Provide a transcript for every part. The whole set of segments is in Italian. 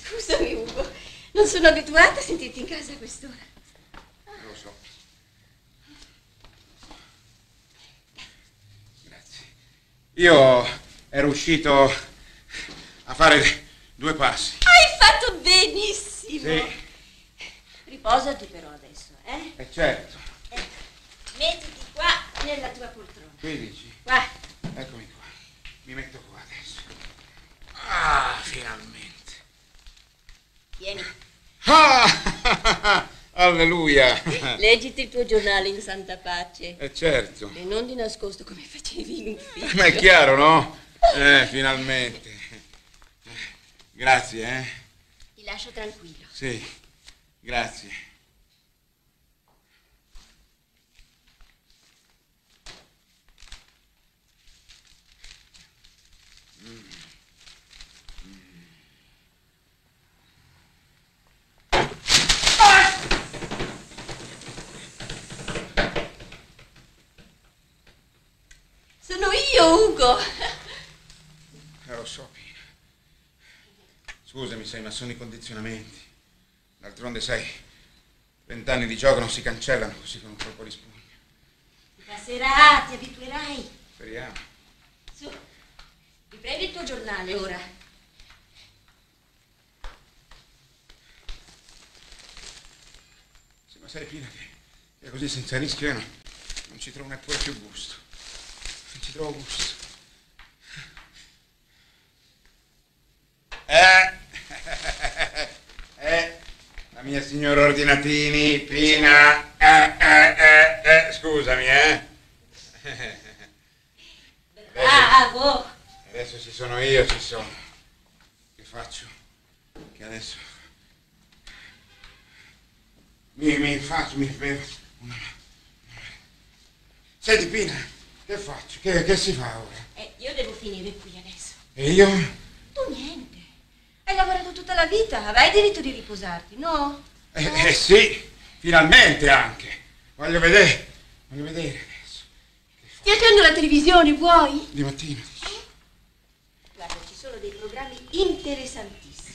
Scusami Ugo, non sono abituata a sentirti in casa a quest'ora. Lo so. Grazie. Io ero uscito a fare 2 passi. Hai fatto benissimo. Sì. Riposati però adesso, eh? Certo. Mettiti qua nella tua poltrona. Qui dici? Qua. Eccomi qua. Mi metto qua adesso. Ah, finalmente. Vieni. Ah, alleluia. Leggiti il tuo giornale in santa pace. Certo. E non di nascosto come facevi in ufficio. Ma è chiaro, no? Finalmente. Grazie, eh? Ti lascio tranquillo. Sì, grazie. Sono io, Ugo. Lo so, Pina. Scusami, sai, ma sono i condizionamenti. D'altronde, sai, 20 anni di gioco non si cancellano così con un colpo di spugna. Ti passerà, ti abituerai. Speriamo. Su, riprendi il tuo giornale ora. Sì, ma sai, Pina, che così senza rischio io non ci trovo neppure più gusto. Non ci trovo gusto. La mia signora Ordinatini, Pina. Scusami, Bravo. Adesso ci sono io, ci sono. Che faccio? Che adesso... Mi fermo una... Senti, Pina, che faccio? Che si fa ora? Io devo finire qui adesso. E io? Tu niente. Hai lavorato tutta la vita, avrai diritto di riposarti, no? Sì, finalmente anche. Voglio vedere adesso. Ti accendo la televisione, vuoi? Di mattina, dici? Guarda, ci sono dei programmi interessantissimi.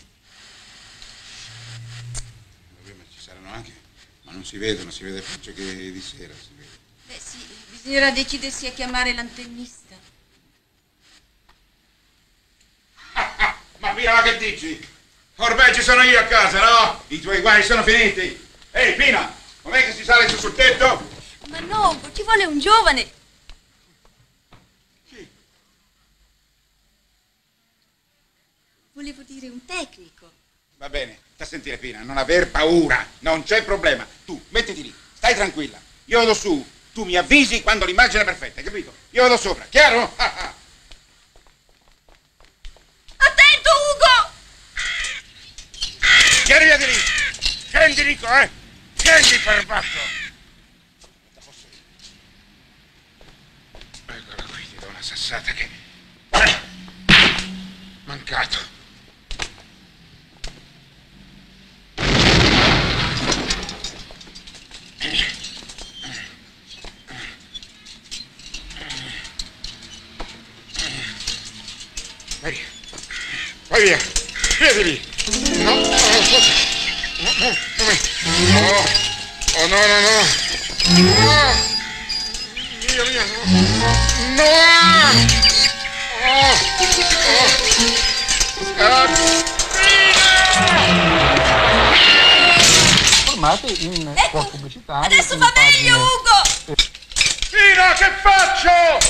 Vabbè, ma ci saranno anche, ma non si vedono, si vede peggio che di sera, si vede. Beh sì, bisognerà decidersi a chiamare l'antennista. Ma Pina, ma che dici? Ormai ci sono io a casa, no? I tuoi guai sono finiti. Ehi, Pina, com'è che si sale su sul tetto? Ma no, ci vuole un giovane. Sì. Volevo dire un tecnico. Va bene, sta a sentire, Pina, non aver paura, non c'è problema. Tu, mettiti lì, stai tranquilla. Io vado su, tu mi avvisi quando l'immagine è perfetta, hai capito? Io vado sopra, chiaro? Attento, Ugo! Vieni via di lì! Scendi, dico, Scendi, perbacco! Eccola qui, ti do una sassata che... Mancato. Vai via! Via di lì! No, ascolta! Oh, no! Via, no! Formate in spot pubblicitari. Adesso fa meglio, Ugo! Pina, che faccio?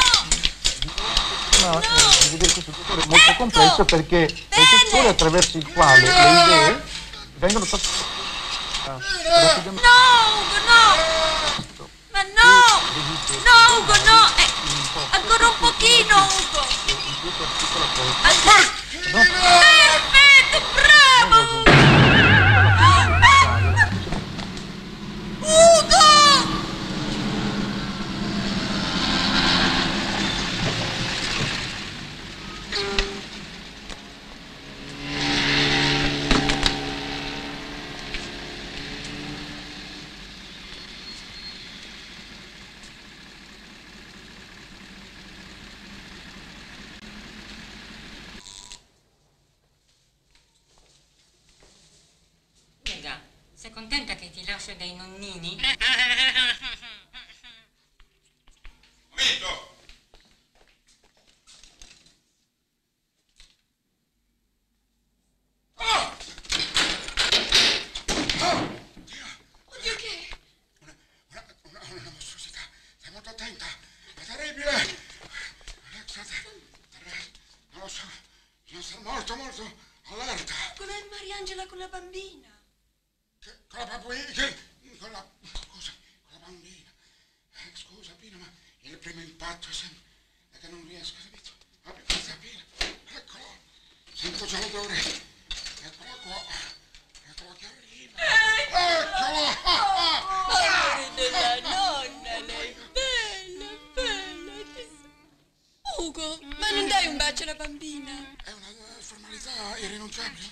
Di vedere questo settore molto complesso perché è il settore attraverso il quale le idee vengono rapidamente... No, Ugo, no! Ma no! No, Ugo, no! Ancora un pochino, Ugo! Perfetto, bravo! Ugo! contenta che ti lascio dai nonnini? Momento! Oddio che? Una mostruosità, stai molto attenta, è terribile. Non lo so, bisogna stare molto allerta. Com'è Mariangela con la bambina? Con la bambina, scusa, con la bambina. Scusa Pina, ma il primo impatto è che non riesco, capito? Apri questa Pina, eccolo, sento già l'odore, eccola qua, eccola che arriva, eccolo! Amore della nonna, lei bella, Ugo, ma non dai un bacio alla bambina? È una formalità irrinunciabile.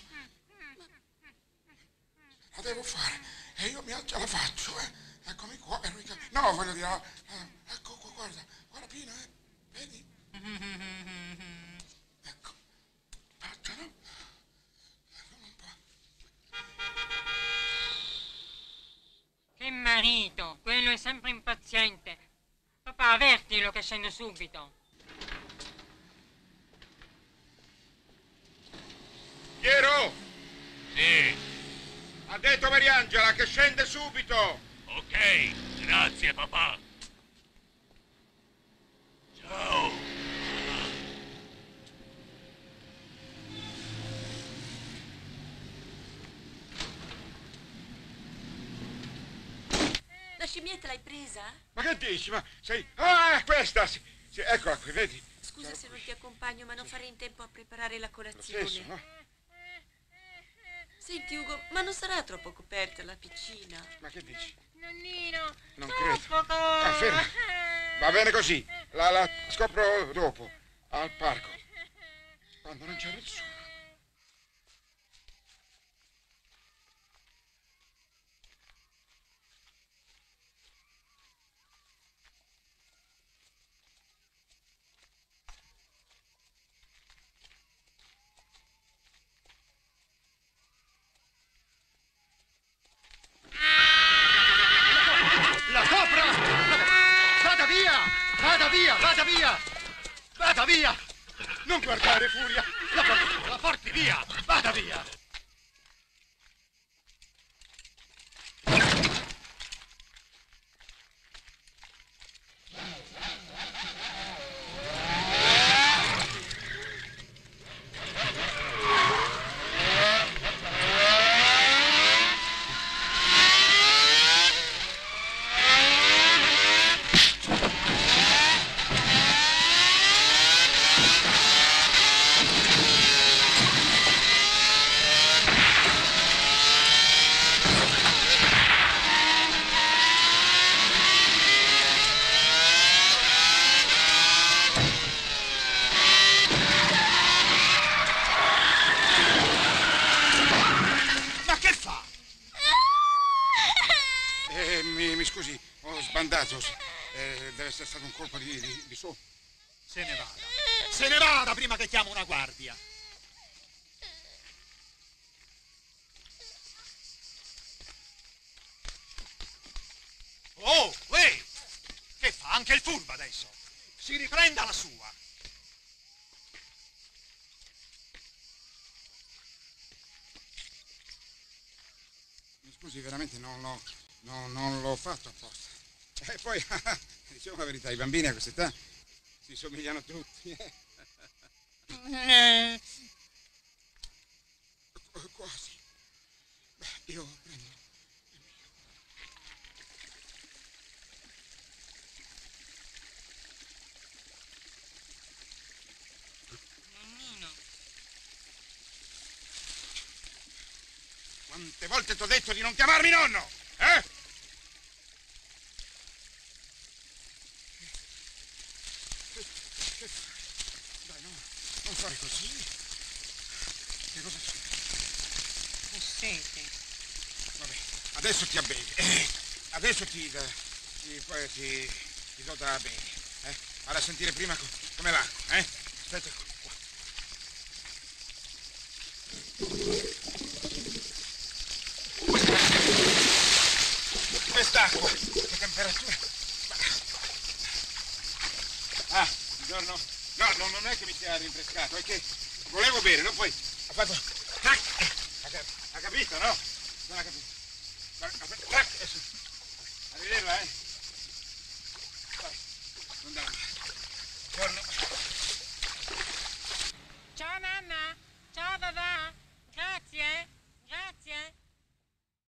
La devo fare e io ce la faccio, Eccomi qua, Enrica. No, voglio dire, ecco qua, guarda Pina, vedi? Ecco, facciano. Vediamo un po'. Che marito, quello è sempre impaziente. Papà, avvertilo che scendo subito. Piero, Sì, ha detto Mariangela che scende subito. ok, grazie papà. Ciao. La scimmietta l'hai presa? Ma che dici? Ma sei... Ah, questa! Sì, eccola qui, vedi? Scusa se non ti accompagno, ma non farei in tempo a preparare la Lo colazione. stesso, no? Senti Ugo, ma non sarà troppo coperta la piscina? Ma che dici? Nonnino, Non troppo credo. Ferma. Va bene così. La scopro dopo, al parco, quando non c'è nessuno. La copra! Vada via! Vada via! Vada via! Vada via! Non guardare, Furia! La porti via! Vada via! Ma che fa? Mi scusi, ho sbandato. Deve essere stato un colpo di sopra. Se ne vada! Se ne vada prima che chiamo una guardia! Oh, uè! Che fa? Anche il furbo adesso! Si riprenda la sua! Mi scusi, veramente non l'ho fatto apposta. E poi, diciamo la verità, i bambini a questa età si somigliano tutti. Quasi. Beh, io prendo il mio. Nonnino. Quante volte ti ho detto di non chiamarmi nonno? Eh? Che fai? Dai, non fare così. Che cosa c'è? Ho sete. Vabbè, adesso ti abbevi. Adesso ti do da bere. Vado a sentire prima come va. Aspetta qua. d'acqua. Che temperatura. Ah, buongiorno. No, non è che mi sia rinfrescato, è che volevo bere, no? Poi ha fatto